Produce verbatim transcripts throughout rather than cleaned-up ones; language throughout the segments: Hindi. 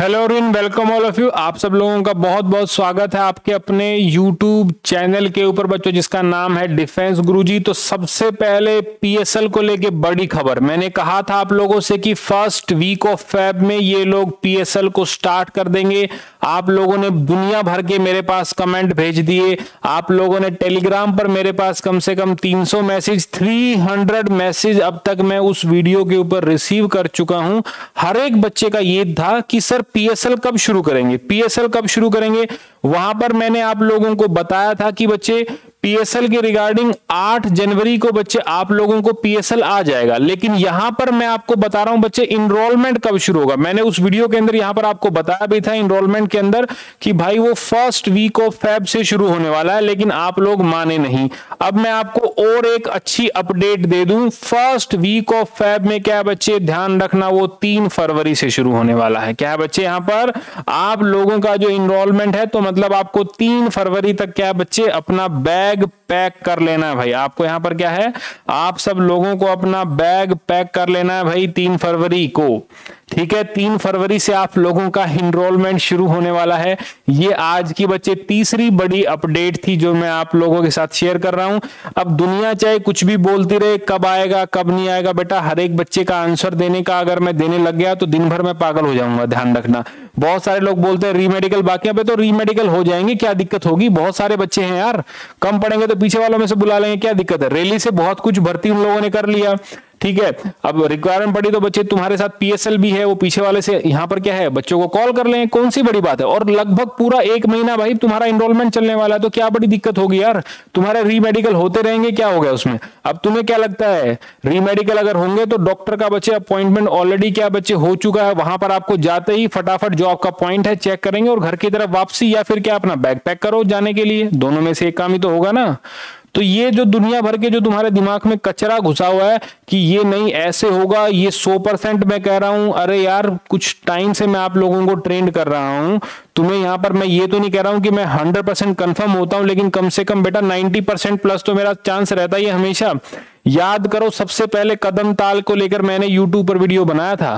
Hello everyone, welcome all of you. आप सब लोगों का बहुत बहुत स्वागत है आपके अपने यूट्यूब चैनल के ऊपर बच्चों, जिसका नाम है डिफेंस गुरुजी। तो सबसे पहले पीएसएल को लेके बड़ी खबर, मैंने कहा था आप लोगों से कि फर्स्ट वीक ऑफ फेब में ये लोग पीएसएल को स्टार्ट कर देंगे। आप लोगों ने दुनिया भर के मेरे पास कमेंट भेज दिए, आप लोगों ने टेलीग्राम पर मेरे पास कम से कम तीन सौ मैसेज, तीन सौ मैसेज अब तक मैं उस वीडियो के ऊपर रिसीव कर चुका हूं। हर एक बच्चे का ये था कि सर पीएसएल कब शुरू करेंगे, पीएसएल कब शुरू करेंगे। वहां पर मैंने आप लोगों को बताया था कि बच्चे पीएसएल के रिगार्डिंग आठ जनवरी को बच्चे आप लोगों को पीएसएल आ जाएगा। लेकिन यहां पर मैं आपको बता रहा हूं बच्चे इनरोलमेंट कब शुरू होगा। मैंने उस वीडियो के अंदर यहां पर आपको बताया भी था इनरोलमेंट के अंदर कि भाई वो फर्स्ट वीक ऑफ फेब से शुरू होने वाला है, लेकिन आप लोग माने नहीं। अब मैं आपको और एक अच्छी अपडेट दे दूं, फर्स्ट वीक ऑफ फेब में क्या है बच्चे, ध्यान रखना वो तीन फरवरी से शुरू होने वाला है। क्या है बच्चे, यहां पर आप लोगों का जो इनरोलमेंट है, तो मतलब आपको तीन फरवरी तक क्या है बच्चे अपना बैग पैक कर लेना है भाई। आपको यहां पर क्या है, आप सब लोगों को अपना बैग पैक कर लेना है भाई तीन फरवरी को। ठीक है, तीन फरवरी से आप लोगों का इनरोलमेंट शुरू होने वाला है। ये आज की बच्चे तीसरी बड़ी अपडेट थी जो मैं आप लोगों के साथ शेयर कर रहा हूं। अब दुनिया चाहे कुछ भी बोलती रहे, कब आएगा कब नहीं आएगा, बेटा हर एक बच्चे का आंसर देने का अगर मैं देने लग गया तो दिन भर में पागल हो जाऊंगा। ध्यान रखना, बहुत सारे लोग बोलते हैं रीमेडिकल, बाकी पे तो रीमेडिकल हो जाएंगे, क्या दिक्कत होगी। बहुत सारे बच्चे हैं यार, कम पढ़ेंगे तो पीछे वालों में से बुला लेंगे, क्या दिक्कत है। रैली से बहुत कुछ भर्ती उन लोगों ने कर लिया। ठीक है, अब रिक्वायरमेंट पड़ी तो बच्चे तुम्हारे साथ पीएसएल भी है, वो पीछे वाले से यहां पर क्या है बच्चों को कॉल कर लें, कौन सी बड़ी बात है। और लगभग पूरा एक महीना भाई तुम्हारा इनरोलमेंट चलने वाला है, तो क्या बड़ी दिक्कत होगी यार। तुम्हारे रीमेडिकल होते रहेंगे, क्या हो गया उसमें। अब तुम्हें क्या लगता है, रीमेडिकल अगर होंगे तो डॉक्टर का बच्चे अपॉइंटमेंट ऑलरेडी क्या बच्चे हो चुका है, वहां पर आपको जाते ही फटाफट जो आपका पॉइंट है चेक करेंगे और घर की तरफ वापसी, या फिर क्या अपना बैग पैक करो जाने के लिए। दोनों में से एक काम ही तो होगा ना। तो ये जो दुनिया भर के जो तुम्हारे दिमाग में कचरा घुसा हुआ है कि ये नहीं ऐसे होगा, ये सौ परसेंट मैं कह रहा हूं। अरे यार कुछ टाइम से मैं आप लोगों को ट्रेंड कर रहा हूं, तुम्हें यहां पर मैं ये तो नहीं कह रहा हूं कि मैं हंड्रेड परसेंट कंफर्म होता हूं, लेकिन कम से कम बेटा नाइन्टी परसेंट प्लस तो मेरा चांस रहता ही है हमेशा। याद करो, सबसे पहले कदम ताल को लेकर मैंने यूट्यूब पर वीडियो बनाया था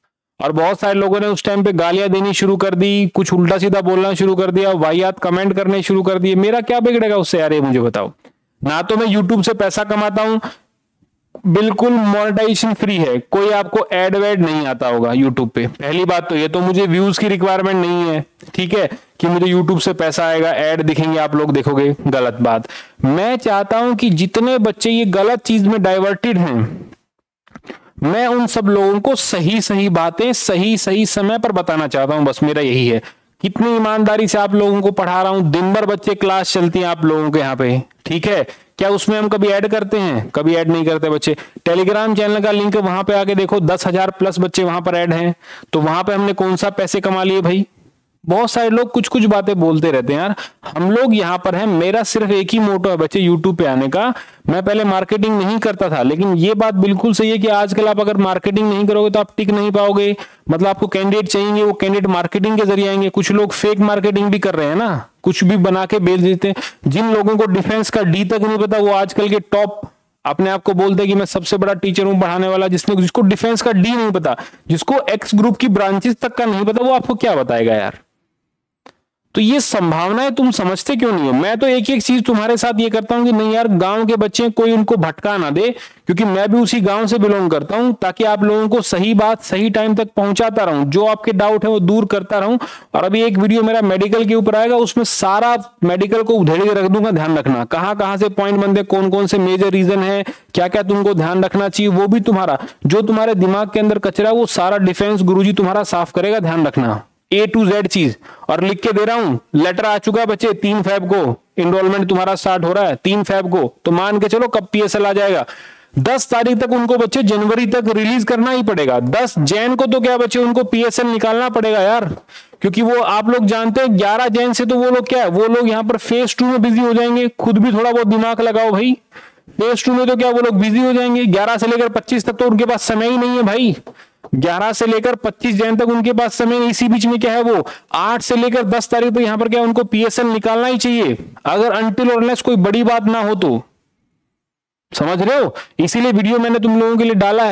और बहुत सारे लोगों ने उस टाइम पे गालियां देनी शुरू कर दी, कुछ उल्टा सीधा बोलना शुरू कर दिया, वाहियात कमेंट करने शुरू कर दिए। मेरा क्या बिगड़ेगा उससे यार, ये मुझे बताओ। ना तो मैं YouTube से पैसा कमाता हूं, बिल्कुल मोनेटाइजेशन फ्री है, कोई आपको एड वेड नहीं आता होगा YouTube पे। पहली बात तो ये, तो मुझे व्यूज की रिक्वायरमेंट नहीं है। ठीक है, कि मुझे YouTube से पैसा आएगा, एड दिखेंगे आप लोग देखोगे, गलत बात। मैं चाहता हूं कि जितने बच्चे ये गलत चीज में डाइवर्टेड हैं, मैं उन सब लोगों को सही सही बातें सही सही समय पर बताना चाहता हूं, बस मेरा यही है। कितनी ईमानदारी से आप लोगों को पढ़ा रहा हूं, दिन भर बच्चे क्लास चलती हैं आप लोगों के यहाँ पे। ठीक है, क्या उसमें हम कभी ऐड करते हैं? कभी ऐड नहीं करते बच्चे। टेलीग्राम चैनल का लिंक वहां पे आके देखो, दस हजार प्लस बच्चे वहां पर ऐड हैं। तो वहां पे हमने कौन सा पैसे कमा लिए भाई। बहुत सारे लोग कुछ कुछ बातें बोलते रहते हैं यार, हम लोग यहाँ पर हैं। मेरा सिर्फ एक ही मोटो है बच्चे यूट्यूब पे आने का। मैं पहले मार्केटिंग नहीं करता था, लेकिन ये बात बिल्कुल सही है कि आजकल आप अगर मार्केटिंग नहीं करोगे तो आप टिक नहीं पाओगे। मतलब आपको कैंडिडेट चाहिए, वो कैंडिडेट मार्केटिंग के जरिए आएंगे। कुछ लोग फेक मार्केटिंग भी कर रहे हैं ना, कुछ भी बना के बेच देते हैं। जिन लोगों को डिफेंस का डी तक नहीं पता, वो आजकल के टॉप अपने आप को बोलते हैं कि मैं सबसे बड़ा टीचर हूं पढ़ाने वाला। जिसने जिसको डिफेंस का डी नहीं पता, जिसको एक्स ग्रुप की ब्रांचेस तक का नहीं पता, वो आपको क्या बताएगा यार। तो ये संभावनाएं तुम समझते क्यों नहीं हो। मैं तो एक एक चीज तुम्हारे साथ ये करता हूं कि नहीं यार, गांव के बच्चे कोई उनको भटका ना दे, क्योंकि मैं भी उसी गांव से बिलोंग करता हूं, ताकि आप लोगों को सही बात सही टाइम तक पहुंचाता रहूं, जो आपके डाउट है वो दूर करता रहूं। और अभी एक वीडियो मेरा मेडिकल के ऊपर आएगा, उसमें सारा मेडिकल को उधेड़ के रख दूंगा। ध्यान रखना कहां कहां से पॉइंट बनते, कौन कौन से मेजर रीजन है, क्या क्या तुमको ध्यान रखना चाहिए, वो भी तुम्हारा जो तुम्हारे दिमाग के अंदर कचरा है वो सारा डिफेंस गुरुजी तुम्हारा साफ करेगा। ध्यान रखना, ए टू जेड चीज। और लिख के दे रहा हूं, लेटर आ चुका है बच्चे, तीन फेब को इनरोलमेंट तुम्हारा स्टार्ट हो रहा है, तीन फेब को। तो मान के चलो कब पीएसएल आ जाएगा, दस तारीख तक उनको बच्चे जनवरी तक रिलीज करना ही पड़ेगा। दस जैन को तो क्या बच्चे उनको पीएसएल निकालना पड़ेगा यार, क्योंकि वो आप लोग जानते हैं ग्यारह जैन से तो वो लोग क्या है, वो लोग यहाँ पर फेज टू में बिजी हो जाएंगे। खुद भी थोड़ा बहुत दिमाग लगाओ भाई, फेज टू में तो क्या वो लोग बिजी हो जाएंगे। ग्यारह से लेकर पच्चीस तक तो उनके पास समय ही नहीं है भाई। ग्यारह से लेकर पच्चीस जैन तक उनके पास समय, इसी बीच में क्या है वो आठ से लेकर दस तारीख तक यहाँ पर क्या उनको पीएसएल निकालना ही चाहिए, अगर अनटिल और अनलेस कोई बड़ी बात ना हो तो। समझ रहे हो, इसीलिए वीडियो मैंने तुम लोगों के लिए डाला है।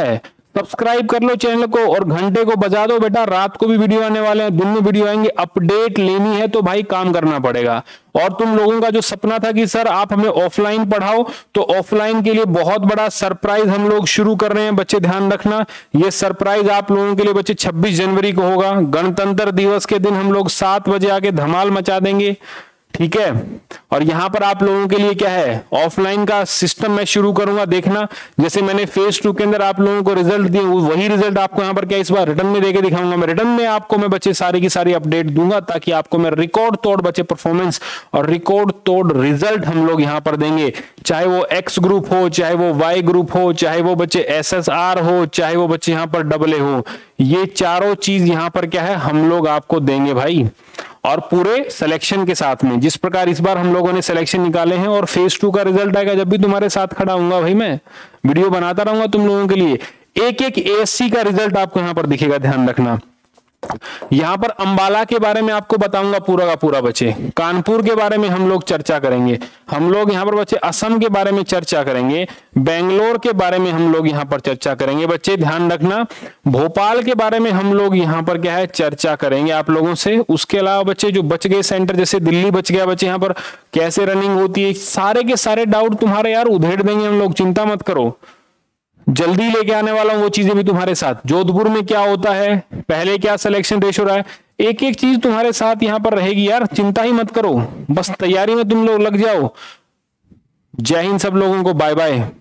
सब्सक्राइब कर लो चैनल को और घंटे को बजा दो बेटा। रात को भी वीडियो आने वाले हैं, दिन में वीडियो आएंगे। अपडेट लेनी है तो भाई काम करना पड़ेगा। और तुम लोगों का जो सपना था कि सर आप हमें ऑफलाइन पढ़ाओ, तो ऑफलाइन के लिए बहुत बड़ा सरप्राइज हम लोग शुरू कर रहे हैं बच्चे, ध्यान रखना। ये सरप्राइज आप लोगों के लिए बच्चे छब्बीस जनवरी को होगा। गणतंत्र दिवस के दिन हम लोग सात बजे आके धमाल मचा देंगे, ठीक है। और यहां पर आप लोगों के लिए क्या है, ऑफलाइन का सिस्टम मैं शुरू करूंगा। देखना जैसे मैंने फेज टू के अंदर आप लोगों को रिजल्ट दिए, वही रिजल्ट आपको यहां पर क्या इस बार रिटर्न में देके दिखाऊंगा। मैं रिटर्न में आपको मैं बच्चे सारी की सारी अपडेट दूंगा, ताकि आपको मैं रिकॉर्ड तोड़ बच्चे परफॉर्मेंस और रिकॉर्ड तोड़ रिजल्ट हम लोग यहां पर देंगे। चाहे वो एक्स ग्रुप हो, चाहे वो वाई ग्रुप हो, चाहे वो बच्चे एस एस आर हो, चाहे वो बच्चे यहां पर डबल ए हो, ये चारों चीज यहां पर क्या है हम लोग आपको देंगे भाई। और पूरे सिलेक्शन के साथ में, जिस प्रकार इस बार हम लोगों ने सिलेक्शन निकाले हैं। और फेज टू का रिजल्ट आएगा जब भी तुम्हारे साथ खड़ा हूंगा भाई, मैं वीडियो बनाता रहूंगा तुम लोगों के लिए। एक एक एएससी का रिजल्ट आपको यहां पर दिखेगा, ध्यान रखना। यहां पर अंबाला के बारे में आपको बताऊंगा पूरा का पूरा बच्चे। कानपुर के बारे में हम लोग चर्चा करेंगे। हम लोग यहां पर बच्चे असम के बारे में चर्चा करेंगे। बेंगलोर के बारे में हम लोग यहां पर चर्चा करेंगे बच्चे, ध्यान रखना। भोपाल के बारे में हम लोग यहां पर क्या है चर्चा करेंगे आप लोगों से। उसके अलावा बच्चे जो बच गए सेंटर, जैसे दिल्ली बच गया बच्चे, यहां पर कैसे रनिंग होती है, सारे के सारे डाउट तुम्हारे यार उधेड़ देंगे हम लोग, चिंता मत करो। जल्दी लेके आने वाला हूं वो चीजें भी तुम्हारे साथ। जोधपुर में क्या होता है, पहले क्या सिलेक्शन रेशो रहा है, एक एक चीज तुम्हारे साथ यहां पर रहेगी यार, चिंता ही मत करो, बस तैयारी में तुम लोग लग जाओ। जय हिंद सब लोगों को, बाय बाय।